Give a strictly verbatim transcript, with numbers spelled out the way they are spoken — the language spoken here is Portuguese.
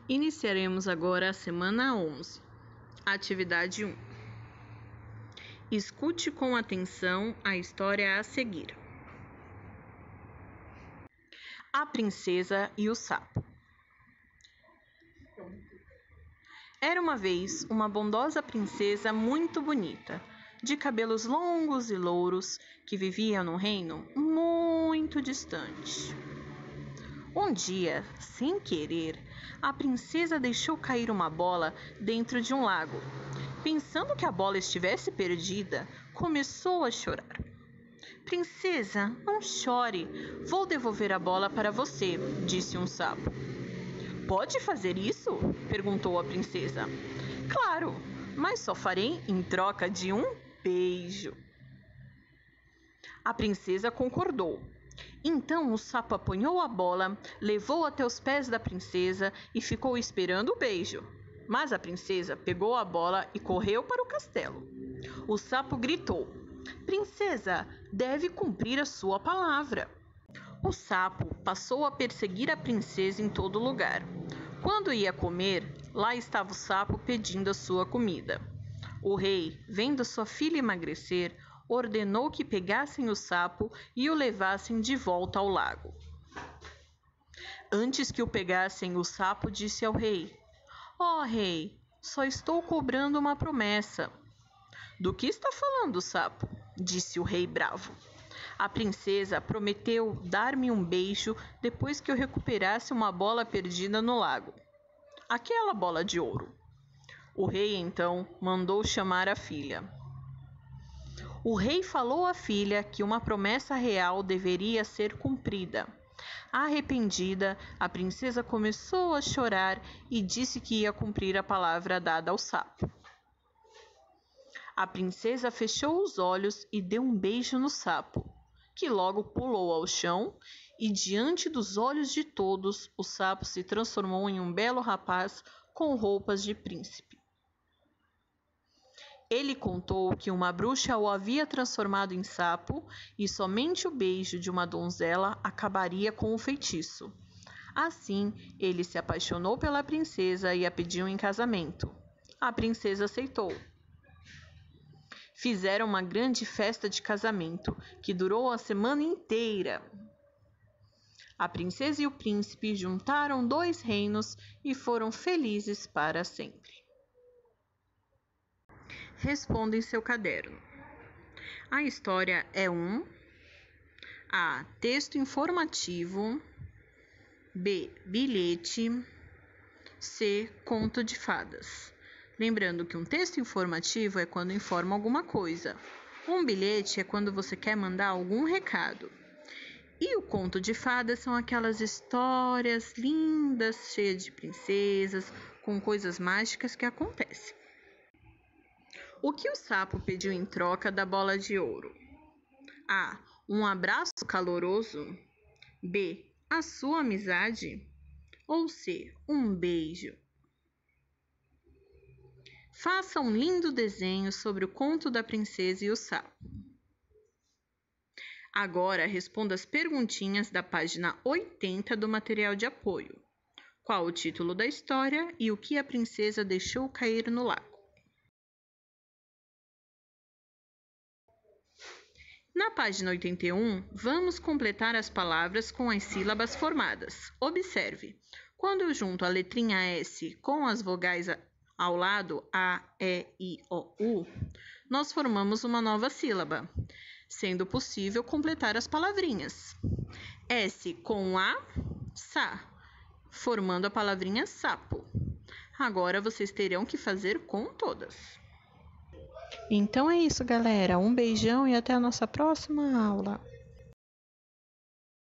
Iniciaremos agora a semana onze. Atividade um. Escute com atenção a história a seguir. A princesa e o sapo. Era uma vez uma bondosa princesa muito bonita, de cabelos longos e louros, que vivia num reino muito distante. Um dia, sem querer, a princesa deixou cair uma bola dentro de um lago. Pensando que a bola estivesse perdida, começou a chorar. Princesa, não chore, vou devolver a bola para você, disse um sapo. Pode fazer isso? Perguntou a princesa. Claro, mas só farei em troca de um beijo. A princesa concordou. Então o sapo apanhou a bola, levou até os pés da princesa e ficou esperando o beijo. Mas a princesa pegou a bola e correu para o castelo. O sapo gritou: Princesa, deve cumprir a sua palavra. O sapo passou a perseguir a princesa em todo lugar. Quando ia comer, lá estava o sapo pedindo a sua comida. O rei, vendo sua filha emagrecer, ordenou que pegassem o sapo e o levassem de volta ao lago. Antes que o pegassem, o sapo disse ao rei: Ó rei, só estou cobrando uma promessa. Do que está falando, sapo? Disse o rei bravo. A princesa prometeu dar-me um beijo depois que eu recuperasse uma bola perdida no lago. Aquela bola de ouro. O rei então mandou chamar a filha. O rei falou à filha que uma promessa real deveria ser cumprida. Arrependida, a princesa começou a chorar e disse que ia cumprir a palavra dada ao sapo. A princesa fechou os olhos e deu um beijo no sapo, que logo pulou ao chão e, diante dos olhos de todos, o sapo se transformou em um belo rapaz com roupas de príncipe. Ele contou que uma bruxa o havia transformado em sapo e somente o beijo de uma donzela acabaria com o feitiço. Assim, ele se apaixonou pela princesa e a pediu em casamento. A princesa aceitou. Fizeram uma grande festa de casamento, que durou a semana inteira. A princesa e o príncipe juntaram dois reinos e foram felizes para sempre. Responda em seu caderno. A história é um A. Texto informativo. B. Bilhete. C. Conto de fadas. Lembrando que um texto informativo é quando informa alguma coisa. Um bilhete é quando você quer mandar algum recado. E o conto de fadas são aquelas histórias lindas, cheias de princesas, com coisas mágicas que acontecem. O que o sapo pediu em troca da bola de ouro? A. Um abraço caloroso. B. A sua amizade. Ou C. Um beijo. Faça um lindo desenho sobre o conto da princesa e o sapo. Agora responda as perguntinhas da página oitenta do material de apoio. Qual o título da história e o que a princesa deixou cair no lago? Na página oitenta e um, vamos completar as palavras com as sílabas formadas. Observe, quando eu junto a letrinha S com as vogais ao lado, A, E, I, O, U, nós formamos uma nova sílaba, sendo possível completar as palavrinhas. S com A, sa, formando a palavrinha sapo. Agora vocês terão que fazer com todas. Então é isso, galera. Um beijão e até a nossa próxima aula.